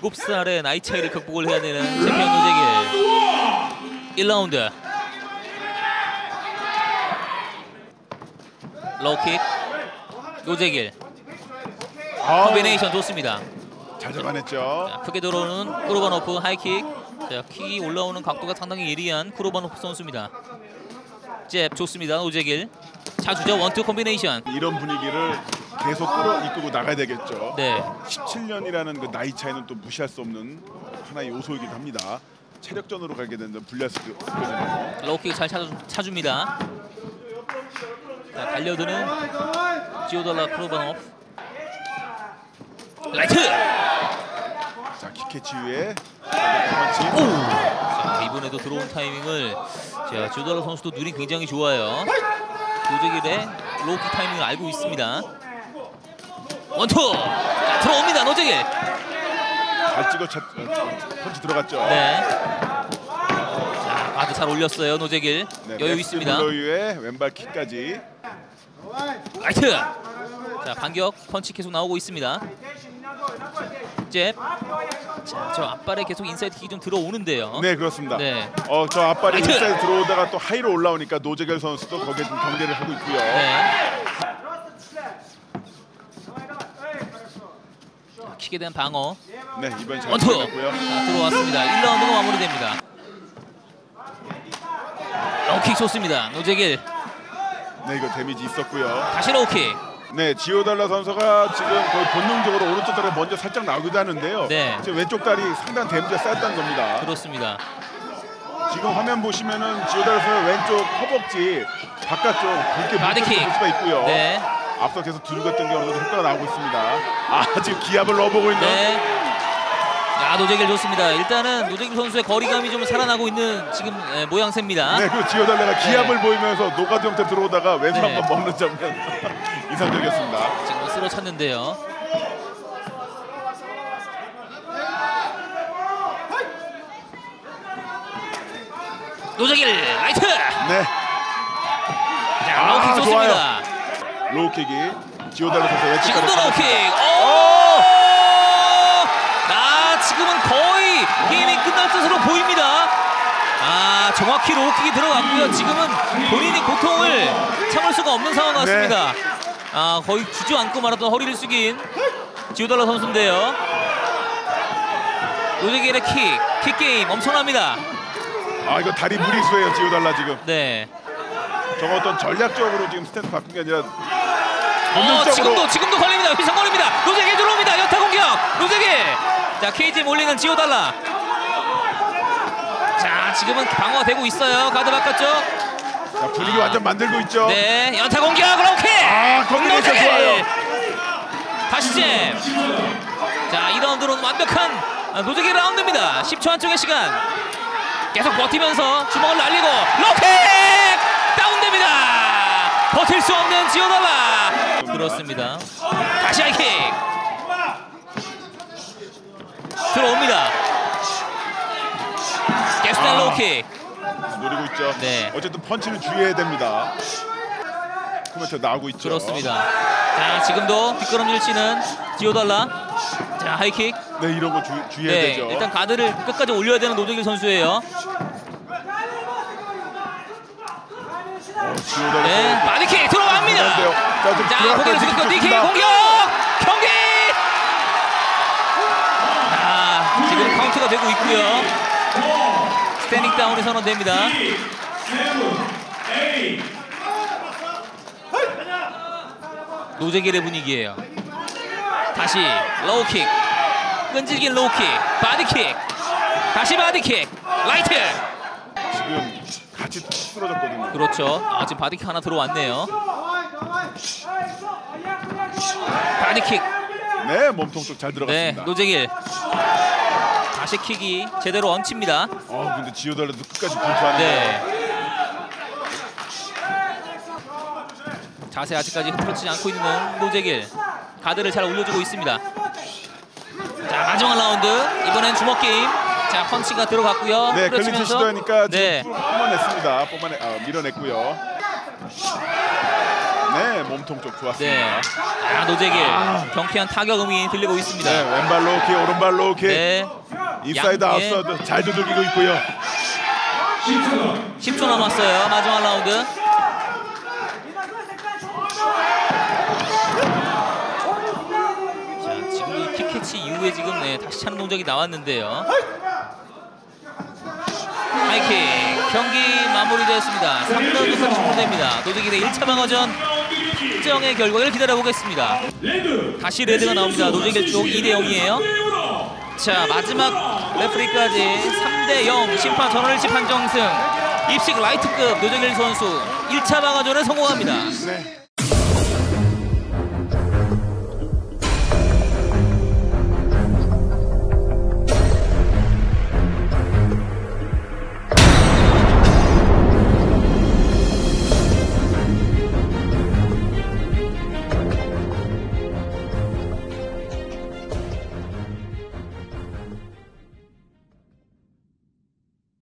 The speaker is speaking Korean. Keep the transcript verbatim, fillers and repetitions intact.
일곱 살의 나이 차이를 극복을 해야 되는 챔피언 노재길. 일 라운드. 로우킥. 노재길. 콤비네이션 좋습니다. 잘 잡아냈죠. 자, 크게 들어오는 쿠르바노프 하이킥. 자, 킥이 올라오는 각도가 상당히 예리한 쿠르바노프 선수입니다. 잽 좋습니다. 노재길. 차주죠. 원투 콤비네이션. 이런 분위기를 계속 끌어 이끌고 나가야 되겠죠. 네. 십칠 년이라는 그 나이 차이는 또 무시할 수 없는 하나의 요소이기도 합니다. 체력전으로 가게 된다면 불리할 수 있거든요. 로우킥 잘 차주, 차줍니다. 자, 달려드는 지오달라 쿠르바노프. 라이트! 자, 킥캐치 위에 펀치. 자, 이번에도 들어온 타이밍을 자, 지오달라 선수도 눈이 굉장히 좋아요. 노재길의 로우킥 타이밍을 알고 있습니다. 원투! 자, 들어옵니다. 노재길. 잘 찍어 차, 펀치 들어갔죠. 네. 자, 가드 잘 올렸어요. 노재길. 네, 여유 있습니다. 블로이의 왼발 킥까지. 라이트! 자, 반격 펀치 계속 나오고 있습니다. 잽. 자, 저 앞발에 계속 인사이드 킥이 좀 들어오는데요. 네, 그렇습니다. 네. 어, 저 앞발이 라이트! 인사이드 들어오다가 또 하이로 올라오니까 노재길 선수도 거기에 좀 경계를 하고 있고요. 네. 자, 킥에 대한 방어. 네, 이번 잘 원투! 들어갔고요. 자, 들어왔습니다. 일 라운드가 마무리됩니다. 로우킥 좋습니다. 노재길. 네, 이거 데미지 있었고요. 다시 로우킥. 네, 지오달라 선수가 지금 거의 본능적으로 오른쪽 다리 먼저 살짝 나오기도 하는데요. 네. 지금 왼쪽 다리 상당한 데미지가 쌓였다는 겁니다. 그렇습니다. 지금 화면 보시면은 지오달라 선수 왼쪽 허벅지 바깥쪽 붉게 바디킥. 볼 수가 있고요. 네. 앞서 계속 두들겼던 게 어느 정도 효과가 나오고 있습니다. 아, 지금 기압을 넣어보고 있는. 네. 야, 노재길 좋습니다. 일단은 노재길 선수의 거리감이 좀 살아나고 있는 지금 에, 모양새입니다. 네, 그리고 지오달라가 기압을 네. 보이면서 노가드 형태 들어오다가 왼손 네. 한번 먹는 장면 인상적이었습니다. 지금 쓸어 찼는데요. 노재길 라이트. 네, 자, 아, 로우킥 좋습니다. 로우킥이 지오달라 선수 왼쪽 지금도 다리 로우킥. 오! 오! 아, 지금은 거의 게임이 끝날 듯으로 보입니다. 아, 정확히 로우킥이 들어갔고요. 지금은 본인이 고통을 참을 수가 없는 상황 같습니다. 네. 아, 거의 주저앉고 말았던 허리를 숙인 지오달라 선수인데요. 노재길의 킥, 킥 게임 엄청납니다. 아, 이거 다리 무리수예요, 지오달라 지금. 네. 저거 어떤 전략적으로 지금 스탠스 바꾼 게 아니라 어, 본능적으로. 지금도 지금도 걸립니다. 휘성거립니다. 노재길 들어옵니다. 연타 공격. 노재길. 자, 케이지에 몰리는 지오달라. 자, 지금은 방어가 되고 있어요. 가드 바깥쪽. 자, 분위기 아. 완전 만들고 있죠. 네, 연타 공격. 로우킥. 아, 콤비네이션 노재길. 좋아요. 다시 잼. 자, 이 라운드로는 완벽한 노재길 라운드입니다. 십 초 안쪽의 시간. 계속 버티면서 주먹을 날리고 로우킥 다운됩니다. 버틸 수 없는 지오달라. 그렇습니다. 다시 하이킥. 들어옵니다. 게스탄 아. 로우킥. 노리고 있죠. 네. 어쨌든 펀치는 주의해야 됩니다. 코멘트 나오고 있죠. 그렇습니다. 자, 지금도 뒷걸음질 치는 지오달라. 자, 하이킥. 네, 이런 거 주, 주의해야 네, 되죠. 일단 가드를 끝까지 올려야 되는 노재길 선수예요. 어, 지오달라 네, 선수. 바디킥 들어갑니다. 대단한데요. 자, 지금 자, 들어갈 고개를 때 숙였고 니킥 좋습니다. 공격! 경기! 아, 지금 카운트가 되고 있고요. 스탠딩 다운이 선언됩니다. 노재길의 분위기예요. 다시 로우킥, 끈질긴 로우킥, 바디킥, 다시 바디킥, 라이트. 지금 같이 쓰러졌거든요. 그렇죠. 아, 지금 바디킥 하나 들어왔네요. 바디킥. 네, 몸통 쪽 잘 네, 들어갔습니다. 노재길. 다시 킥이 제대로 얹힙니다. 어, 근데 지오달라도 끝까지 분투하는 네. 거. 자세 아직까지 흐트러지지 않고 있는 노재길. 가드를 잘 올려주고 있습니다. 자, 마지막 라운드. 이번엔 주먹 게임. 자, 펀치가 들어갔고요. 네, 클린치 흐트러지면서. 시도하니까 네. 지금 뽑아냈습니다. 뽑아내, 아, 밀어냈고요. 네, 몸통 쪽 좋았습니다. 네. 아, 노재길 경쾌한 타격음이 들리고 있습니다. 네, 왼발로 킥, 오른발로 킥. 네. 인사이드 양- 예. 아웃사이드 잘 두들기고 있고요. 십 초 남았어요. 마지막 라운드. 자, 지금 이 킥캐치 이후에 지금 네, 다시 차는 동작이 나왔는데요. 하이킥 경기 마무리되었습니다. 삼 라운드까지 종료됩니다. 노재길의 일 차 방어전 판정의 결과를 기다려보겠습니다. 다시 레드가 나옵니다. 노재길 쪽 이 대 영이에요. 자, 마지막 레프리까지 삼 대 영 심판 전원일치 판정승 입식 라이트급 노재길 선수 일 차 방어전에 성공합니다. 네.